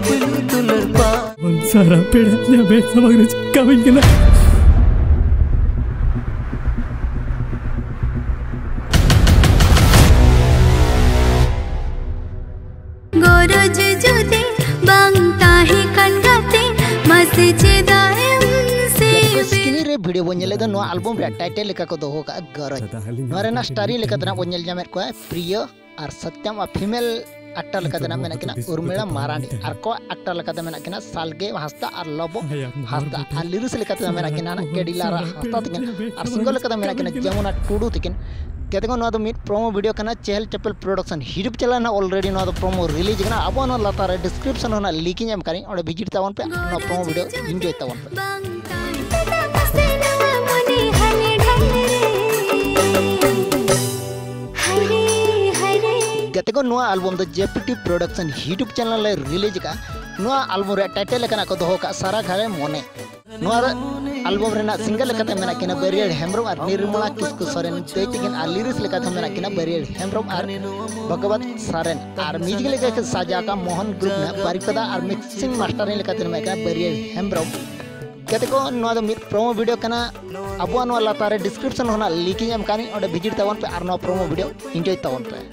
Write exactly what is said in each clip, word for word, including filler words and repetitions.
pelu tular pa Sara peda nyabe samagre kawin kena. Goro jujute bang tahi kan gate masi chedaem se screen रे video बनेले द नो album रे title लेका को दोहो का गरज नरे ना स्टारी लेका तना बनेल जामेर को प्रिय और सत्यम आ फीमेल एक्टर लेका तना मेना किना उर्मिला मारानी और को एक्टर लेका तना मेना किना सालगे हस्ता और लबो हस्ता और लिरिक्स लेका तना मेना किना ना केडिलारा हस्ता तिकिन और सिंगल लेका तना मेना किना जमुना टुडू तिकिन कहते को नो मिट प्रोमो वीडियो कना चहल चपल प्रोडक्शन यूट्यूब चैनल ना ऑलरेडी नो प्रोमो रिलीज कना अब नो लातार डिस्क्रिप्शन होना लिंक एम करी और विजिट तावन पे नो प्रोमो वीडियो एंजॉय तावन पे कहते को नो एल्बम द जेपीटी प्रोडक्शन यूट्यूब चैनल ले रिलीज का नो एल्बम रे टाइटल लेकना को दोहो का सारा घरे मोने नो एल्बम रेना सिंगल लेकते मेना किना बेरियर हेम्ब्रम और निर्मला किस्कु सोरेन पेटिगिन आ लिरिक्स लेकते मेना किना बेरियर हेम्ब्रम और भगवत सारेन और म्यूजिक लेके साजा का मोहन ग्रुप ने बारिकदा और मिक्सिंग मास्टर लेकते मेना किना बेरियर हेम्ब्रम कहते को नो मिट प्रोमो वीडियो कना अब नो लातारे डिस्क्रिप्शन होना लिंक एम कानी और विजिट तावन पे और नो प्रोमो वीडियो एंजॉय तावन पे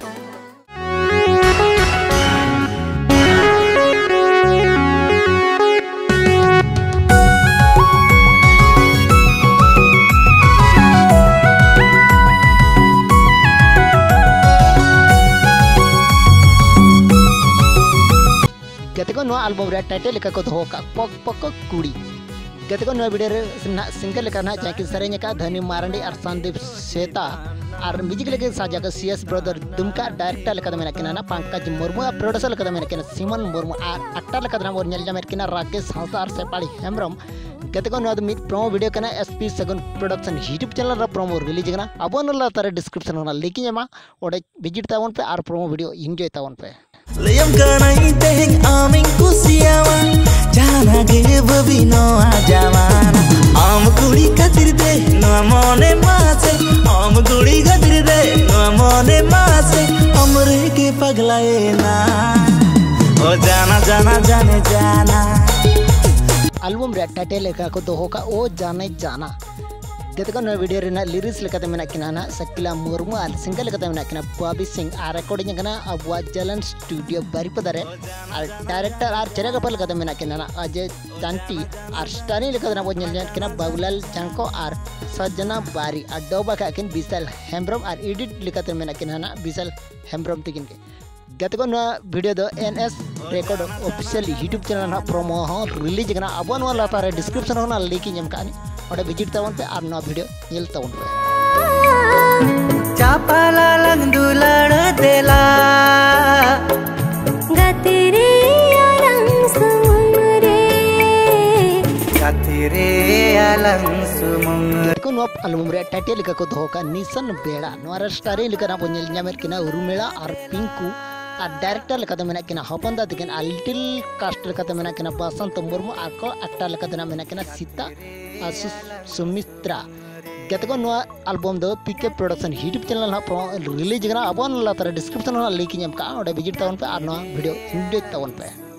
कहते को नो एल्बम रे टाइटल लेका को दोहो का पक पक कुड़ी कहते को नो वीडियो रे सिंगल लेका ना जाके सरेंगे का धनी मारंडी और संदीप सेता और म्यूजिक लेके साजा का सीएस ब्रदर दुमका डायरेक्टर लेका मेना किना ना पंकज मुर्मू प्रोड्यूसर लेका मेना किना सिमन मुर्मू और एक्टर लेका ना मोर नेल जामेर किना राकेश हांसदा और सेपाड़ी हेम्ब्रम कहते को नो मिट प्रोमो वीडियो कना SP Sagun production YouTube channel रे प्रोमो रिलीज कना अब नो लातारे डिस्क्रिप्शन होना लिंक एमा और विजिट तावन पे और प्रोमो वीडियो एंजॉय तावन पे Liam kanai teheng aming kusiawa jana ge babi no ajamana am kuri katir de no mone maase am kuri katir de no mone maase amre ke paglaye na o jana jana jane jana album रे title लेका को दोहो का ओ जाने जाना कहते को नो वीडियो रेना लिरिक्स लेकाते मेना किना ना सकिला मुर्मू और सिंगल लेकाते मेना किना बॉबी सिंह और रिकॉर्डिंग कना अबवा जलन स्टूडियो बारिपदरे और डायरेक्टर और चेरगपल लेकाते मेना किना ना अजय चांटी और स्टारिंग लेकाते ना बोझल किना बाबूलाल चंको और सजना बारी और डोबा का किन विशाल हेम्ब्रम और एडिट लेकाते मेना किना ना विशाल हेम्ब्रम तिकिन के कहते को नो वीडियो दो NS record official YouTube channel ना प्रोमो हो रिलीज कना अब नो लातारे डिस्क्रिप्शन होना लिंक एम कानी और विजिट तावन पे और नो वीडियो नेल तावन पे चापाला लंग दुलड़ देला गतिरे अलंग सुमरे गतिरे अलंग सुमरे को नो एल्बम रे टाइटल लेका को दोहो का निसन बेड़ा नो स्टारी लेका ना बोझल जामेर किना उर्मिला और पिंकू और डायरेक्टर लेकाते मेना किना हपनदा तिकिन आ लिटिल कास्ट लेकाते मेना किना बसंत मुर्मू और को एक्टर लेकाते ना मेना किना सीता और सुमित्रा कहते को नो एल्बम दो पीके प्रोडक्शन यूट्यूब चैनल ना रिलीज कना अब नो लातारे डिस्क्रिप्शन ना लिंक एम का और विजिट तावन पे और नो वीडियो एंजॉय तावन पे।